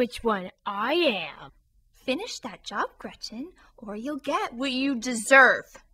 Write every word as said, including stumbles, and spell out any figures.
which one I am. Finish that job, Gretchen, or you'll get what you deserve.